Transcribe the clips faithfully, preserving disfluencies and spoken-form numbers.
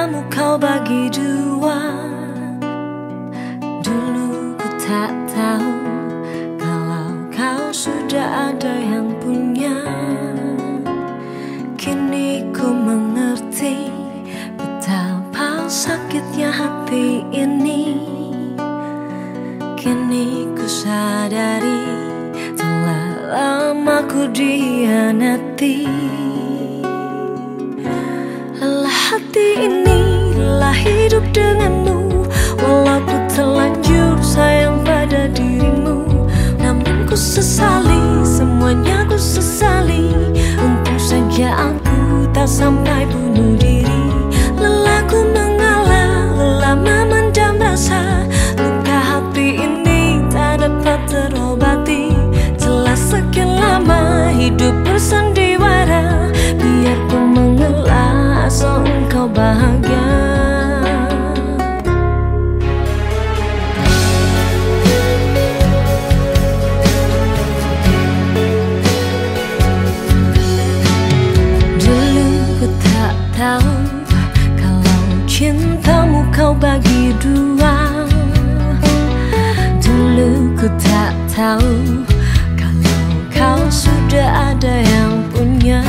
cintamu kau bagi dua. Dulu ku tak tahu kalau kau sudah ada yang punya. Kini ku mengerti betapa sakitnya hati ini. Kini ku sadari telah lama ku dihianati. Lelah hati ini, lelah hidup denganmu. Walau ku terlanjur sayang pada dirimu, namun ku sesali, semuanya ku sesali. Untung saja aku tak sampai bunuh diri. Lelah ku mengalah, lelah memendam rasa. Luka hati ini tak dapat terobati. Telah sekian lama hidup bersandiwara. Biar ku mengalah asal engkau bahagia. Tahu kalau cintamu kau bagi dua. Dulu ku tak tahu kalau kau sudah ada yang punya.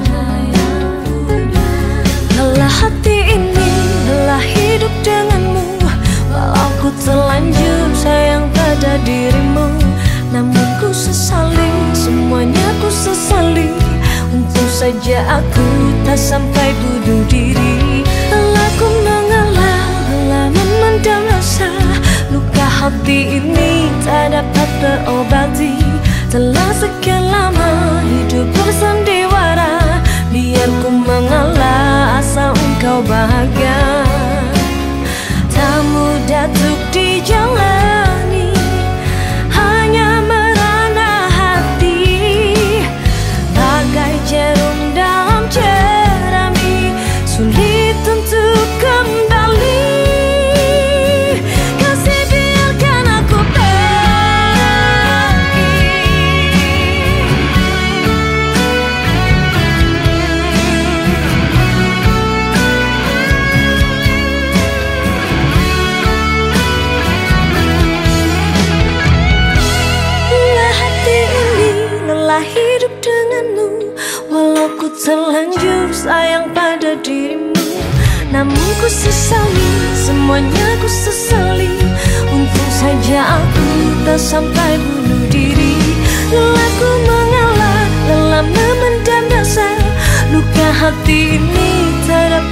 Lelah hati ini, lelah hidup denganmu. Walau ku terlanjur sayang pada dirimu, namun ku sesali, semuanya ku sesali. Untung saja aku tak sampai bunuh diri. Lelah ku mengalah, lelah memendam rasa. Luka hati ini tak dapat terobati. Telah sekian lama hidup bersandiwara. Biar ku mengalah asal engkau bahagia. Tak mudah untuk dijalani, hanya merana hati. Bagai jarum dalam jerami, sulit untuk kembali. Kasih biarkan aku pergi. Lelah hati ini, lelah hidup denganmu. Walau ku terlanjur sayang pada dirimu, namun ku sesali, semuanya ku sesali. Untung saja aku tak sampai bunuh diri. Lelah ku mengalah, lelah memendam rasa. Luka hati ini tak dapat